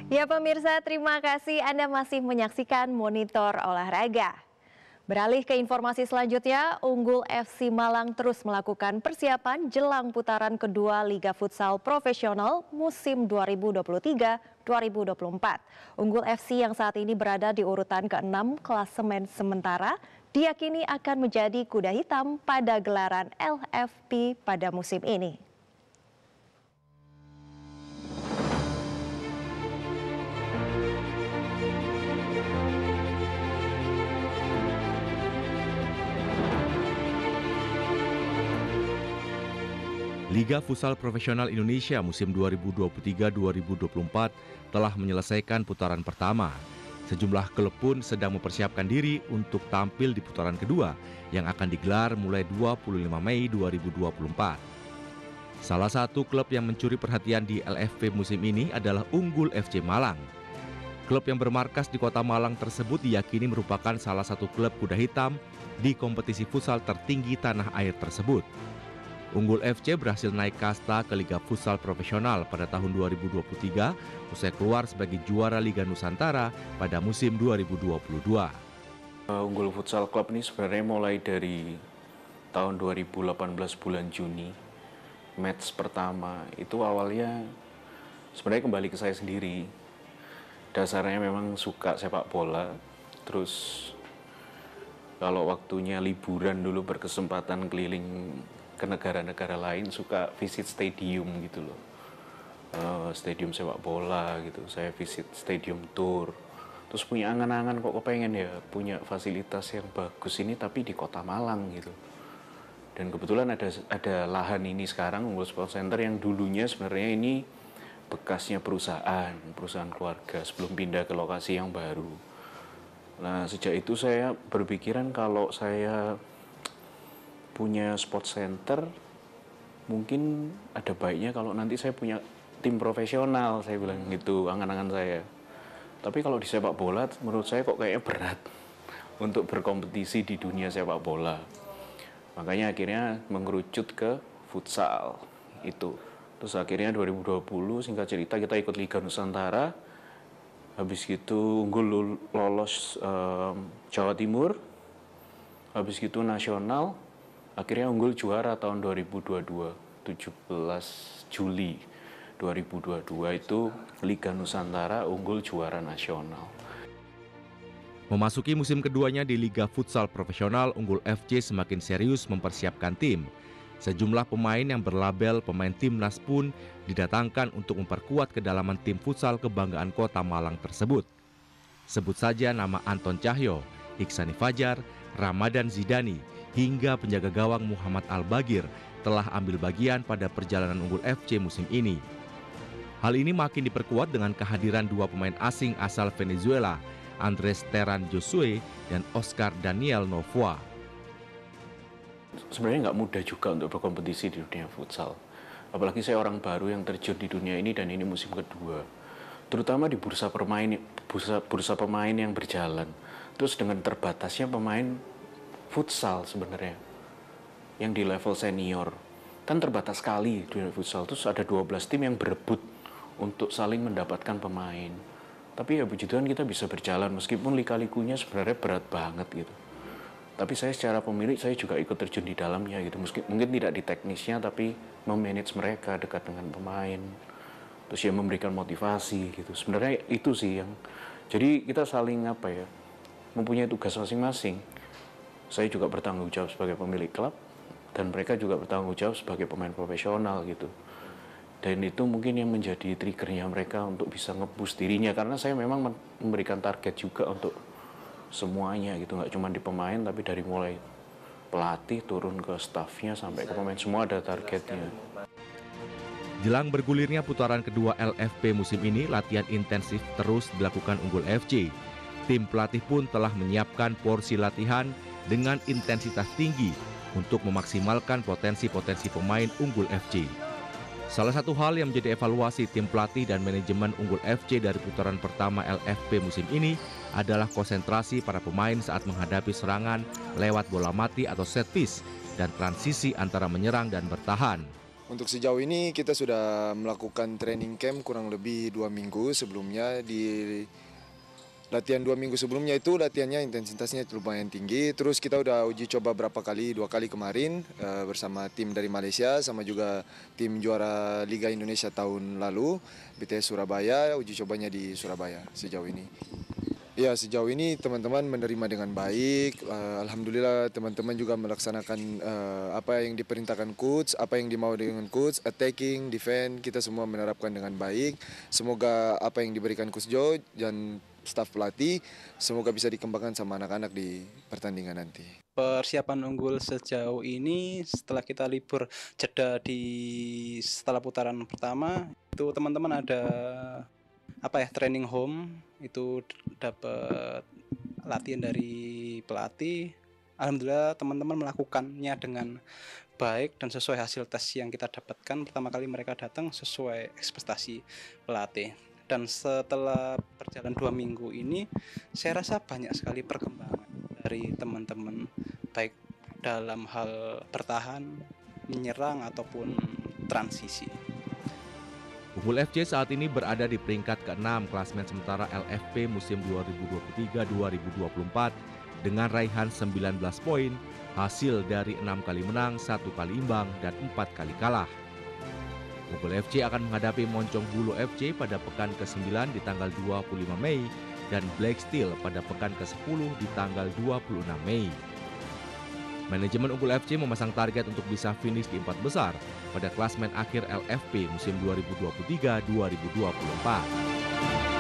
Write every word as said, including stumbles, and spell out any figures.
Ya pemirsa, terima kasih Anda masih menyaksikan Monitor Olahraga. Beralih ke informasi selanjutnya, Unggul F C Malang terus melakukan persiapan jelang putaran kedua Liga Futsal Profesional musim dua ribu dua puluh tiga dua ribu dua puluh empat. Unggul F C yang saat ini berada di urutan keenam klasemen sementara diyakini akan menjadi kuda hitam pada gelaran L F P pada musim ini. Liga Futsal Profesional Indonesia musim dua ribu dua puluh tiga dua ribu dua puluh empat telah menyelesaikan putaran pertama. Sejumlah klub pun sedang mempersiapkan diri untuk tampil di putaran kedua yang akan digelar mulai dua puluh lima Mei dua ribu dua puluh empat. Salah satu klub yang mencuri perhatian di L F P musim ini adalah Unggul F C Malang. Klub yang bermarkas di kota Malang tersebut diyakini merupakan salah satu klub kuda hitam di kompetisi futsal tertinggi tanah air tersebut. Unggul F C berhasil naik kasta ke Liga Futsal Profesional pada tahun dua ribu dua puluh tiga usai keluar sebagai juara Liga Nusantara pada musim dua ribu dua puluh dua. Unggul Futsal Club ini sebenarnya mulai dari tahun dua ribu delapan belas bulan Juni. Match pertama itu awalnya sebenarnya kembali ke saya sendiri. Dasarnya memang suka sepak bola, terus kalau waktunya liburan dulu berkesempatan keliling ke negara-negara lain, suka visit stadium gitu loh, uh, stadium sepak bola gitu. Saya visit stadium tour, terus punya angan-angan kok kepengen ya punya fasilitas yang bagus ini tapi di kota Malang gitu. Dan kebetulan ada ada lahan ini sekarang, Unggul Sport Center, yang dulunya sebenarnya ini bekasnya perusahaan perusahaan keluarga sebelum pindah ke lokasi yang baru. Nah sejak itu saya berpikiran kalau saya punya sport center, mungkin ada baiknya kalau nanti saya punya tim profesional, saya bilang gitu, angan-angan saya. Tapi kalau di sepak bola, menurut saya kok kayaknya berat untuk berkompetisi di dunia sepak bola. Makanya akhirnya mengerucut ke futsal itu. Terus akhirnya dua ribu dua puluh, singkat cerita, kita ikut Liga Nusantara. Habis gitu Unggul lolos um, Jawa Timur. Habis gitu nasional. Akhirnya Unggul juara tahun dua ribu dua puluh dua, tujuh belas Juli dua ribu dua puluh dua itu Liga Nusantara, Unggul juara nasional. Memasuki musim keduanya di Liga Futsal Profesional, Unggul F C semakin serius mempersiapkan tim. Sejumlah pemain yang berlabel pemain timnas pun didatangkan untuk memperkuat kedalaman tim futsal kebanggaan kota Malang tersebut. Sebut saja nama Anton Cahyo, Iksani Fajar, Ramadan Zidani, hingga penjaga gawang Muhammad Al-Bagir telah ambil bagian pada perjalanan Unggul F C musim ini. Hal ini makin diperkuat dengan kehadiran dua pemain asing asal Venezuela, Andres Teran Josue dan Oscar Daniel Novoa. Sebenarnya nggak mudah juga untuk berkompetisi di dunia futsal. Apalagi saya orang baru yang terjun di dunia ini dan ini musim kedua. Terutama di bursa pemain, bursa, bursa pemain yang berjalan. Terus dengan terbatasnya pemain futsal sebenarnya yang di level senior kan terbatas sekali di futsal. Terus ada dua belas tim yang berebut untuk saling mendapatkan pemain, tapi ya puji Tuhan kita bisa berjalan meskipun lika-likunya sebenarnya berat banget gitu. Tapi saya secara pemilik saya juga ikut terjun di dalamnya gitu, mungkin mungkin tidak di teknisnya tapi memanage mereka dekat dengan pemain, terus ya memberikan motivasi gitu. Sebenarnya itu sih yang jadi kita saling apa ya mempunyai tugas masing-masing. Saya juga bertanggung jawab sebagai pemilik klub dan mereka juga bertanggung jawab sebagai pemain profesional gitu. Dan itu mungkin yang menjadi triggernya mereka untuk bisa nge-boost dirinya, karena saya memang memberikan target juga untuk semuanya gitu, nggak cuma di pemain tapi dari mulai pelatih turun ke stafnya sampai ke pemain, semua ada targetnya. Jelang bergulirnya putaran kedua L F P musim ini, latihan intensif terus dilakukan Unggul F C. Tim pelatih pun telah menyiapkan porsi latihan dengan intensitas tinggi untuk memaksimalkan potensi-potensi pemain Unggul F C. Salah satu hal yang menjadi evaluasi tim pelatih dan manajemen Unggul F C dari putaran pertama L F P musim ini adalah konsentrasi para pemain saat menghadapi serangan lewat bola mati atau set piece dan transisi antara menyerang dan bertahan. Untuk sejauh ini kita sudah melakukan training camp kurang lebih dua minggu sebelumnya. Di latihan dua minggu sebelumnya itu latihannya intensitasnya lumayan tinggi. Terus kita udah uji coba berapa kali, dua kali kemarin uh, bersama tim dari Malaysia sama juga tim juara Liga Indonesia tahun lalu, B T S Surabaya, uji cobanya di Surabaya sejauh ini. Ya, sejauh ini teman-teman menerima dengan baik. Uh, Alhamdulillah teman-teman juga melaksanakan uh, apa yang diperintahkan coach, apa yang dimau dengan coach, attacking, defend, kita semua menerapkan dengan baik. Semoga apa yang diberikan Coach Joe dan staf pelatih, semoga bisa dikembangkan sama anak-anak di pertandingan nanti. Persiapan unggul sejauh ini setelah kita libur jeda di setelah putaran pertama, itu teman-teman ada apa ya training home, itu dapat latihan dari pelatih. Alhamdulillah teman-teman melakukannya dengan baik dan sesuai hasil tes yang kita dapatkan. Pertama kali mereka datang sesuai ekspektasi pelatih. Dan setelah berjalan dua minggu ini, saya rasa banyak sekali perkembangan dari teman-teman, baik dalam hal bertahan, menyerang ataupun transisi. Unggul F C saat ini berada di peringkat keenam klasmen sementara L F P musim dua ribu dua puluh tiga dua ribu dua puluh empat dengan raihan sembilan belas poin, hasil dari enam kali menang, satu kali imbang, dan empat kali kalah. Unggul F C akan menghadapi Moncong Bulu F C pada pekan kesembilan di tanggal dua puluh lima Mei dan Black Steel pada pekan kesepuluh di tanggal dua puluh enam Mei. Manajemen Unggul F C memasang target untuk bisa finish di empat besar pada klasmen akhir L F P musim dua ribu dua puluh tiga dua ribu dua puluh empat.